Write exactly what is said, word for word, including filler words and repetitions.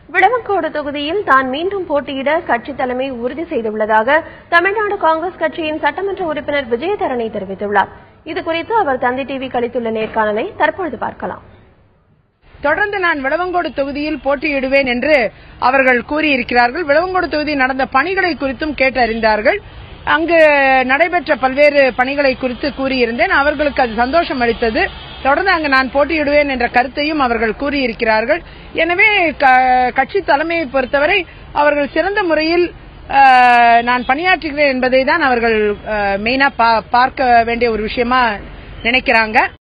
விளவங்கோடு தொகுதியில் தான் மீண்டும் போட்டியிட கட்சி தலைமை உறுதி செய்துள்ளதாக தமிழ்நாடு காங்கிரஸ் கட்சியின் சட்டமன்ற உறுப்பினர் விஜயதரணி தெரிவித்துள்ளார். இதுகுறித்து அவர் தந்தி டிவிக்கு அளித்துள்ள நேர்காணலை தற்பொழுது பார்க்கலாம். தொடர்ந்து நான் விளவங்கோடு தொகுதியில் போட்டியிடுவேன் என்று அவர்கள் கூறியிருக்கிறார்கள். விளவங்கோடு தொகுதியில் நடந்த பணிகளை குறித்தும் கேட்டறிந்தார்கள். அங்கு நடைபெற்ற பல்வேறு பணிகளை குறித்து கூறியிருந்தேன். அவர்களுக்கு அது சந்தோஷம் அளித்தது. தொடர்ந்து அங்கு நான் போட்டியிடுவேன் என்ற கருத்தையும் அவர்கள் கூறியிருக்கிறார்கள். எனவே கட்சி தலைமையை பொறுத்தவரை அவர்கள் சிறந்த முறையில் நான் பணியாற்றுகிறேன் என்பதை தான் அவர்கள் மெயினா பார்க்க வேண்டிய ஒரு விஷயமா நினைக்கிறாங்க.